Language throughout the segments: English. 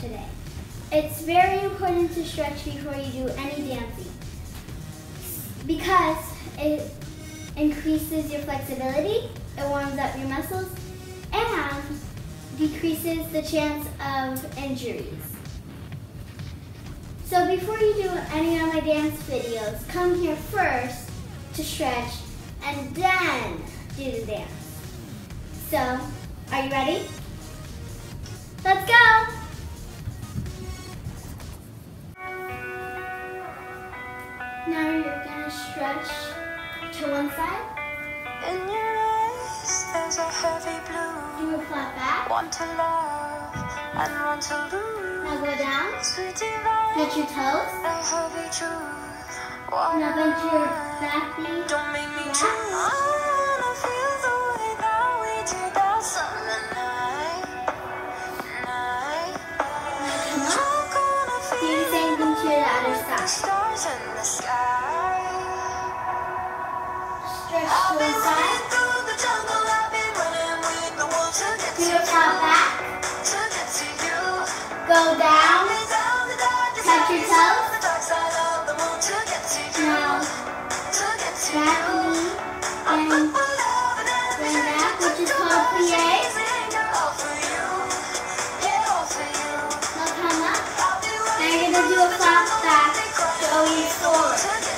today. It's very important to stretch before you do any dancing because it increases your flexibility, it warms up your muscles, and decreases the chance of injuries. So before you do any of my dance videos, come here first to stretch and then do the dance. So, are you ready? Let's go! Now you're gonna stretch to one side. In your eyes, there's a heavy blue. Do a flat back. Want to love and want to lose. Now go down. Sweet divine, Touch your toes. a heavy truth. Now bend your back knee. Don't make me back. choose. I wanna feel the way that we did that summer night. Come up. I'm gonna Do feel the same thing to the other the side. stars in the sky. Stretch to I've one been side. running through the jungle. I've been running with the wolves to get Do to a flat back. you. Go down. Touch your toes. Now, back knee and bring back, which is called plie. Now come up. Now you're going to do a flat back going forward.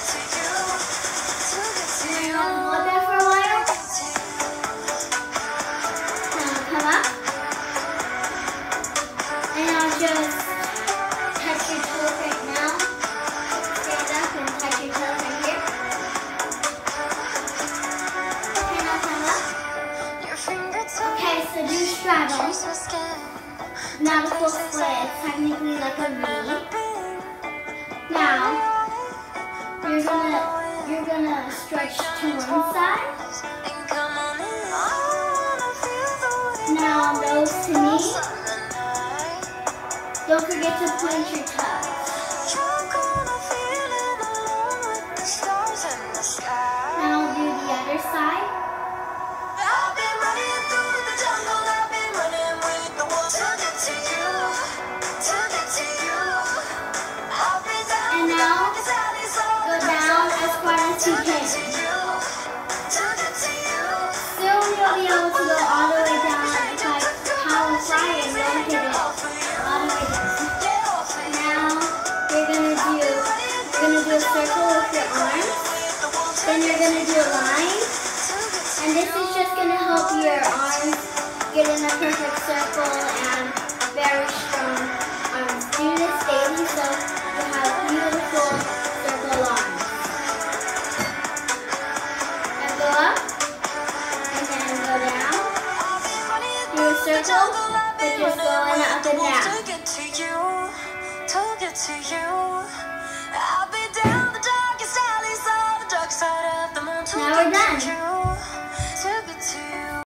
And you're going to hold that for a while. Now come up. And now just touch your toes right now. Stand up and touch your toes right here. Okay, now come up. Okay, so do straddle. Not a full split, it's technically like a V. Now, you're gonna stretch to one side. Now nose to knee. Don't forget to point your toes. Now do the other side. I've been running through the jungle. I've been running with the wolves to get to you, to get to you. I've been down And the now, darkest alleys of go the down desert as far as you to get can. to you, to get to you. Soon you'll be able to go all the way down. It's like power fly and don't hit it all the way down. Now you're gonna do a circle with your arms. Then you're gonna do a line. And this is just gonna help your arms get in a perfect circle and very strong arms. Do this daily so you have beautiful circle arms. Now go up and then go down. Do a circle, but just going up and down. To get to you, to get to you. I've been down the darkest alleys of the dark side of the moon to Now we're get done. to you.